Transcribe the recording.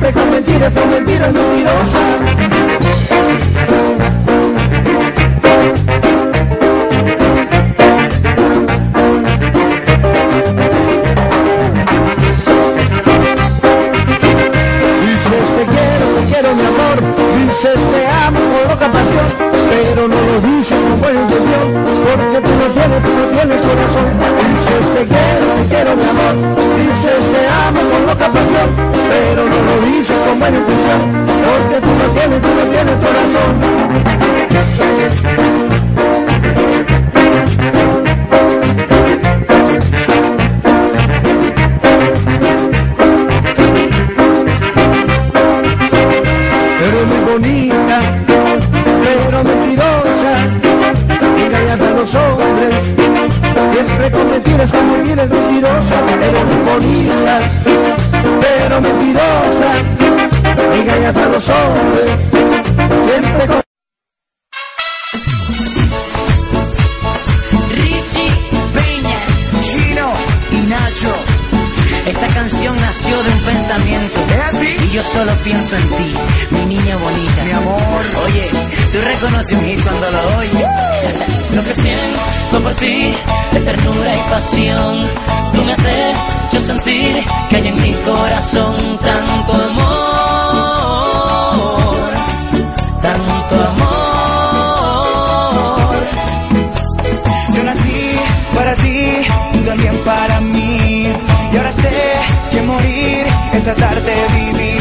siempre con mentiras mentirosas. Mi amor, dices te amo con loca pasión, pero no lo dices con buena intención, porque tú no tienes corazón. Dices te quiero mi amor, dices te amo con loca pasión, pero no lo dices con buena intención, porque tú no tienes corazón. Bonita, pero mentirosa, engañas a los hombres, siempre con mentiras mentirosas. Eres muy bonita, pero mentirosa, engañas a los hombres, siempre con... Richie Peña, Chino y Nacho. Esta canción nació de un pensamiento. ¿Es así? Y yo solo pienso en ti, mi niña bonita. Mi amor. Oye, tú reconoces un hit cuando lo oyes. Lo que siento por ti es ternura y pasión. Tú me has hecho sentir que hay en mi corazón tanto amor, tanto amor. Yo nací para ti, tú también para mí. Y ahora sé que morir es tratar de vivir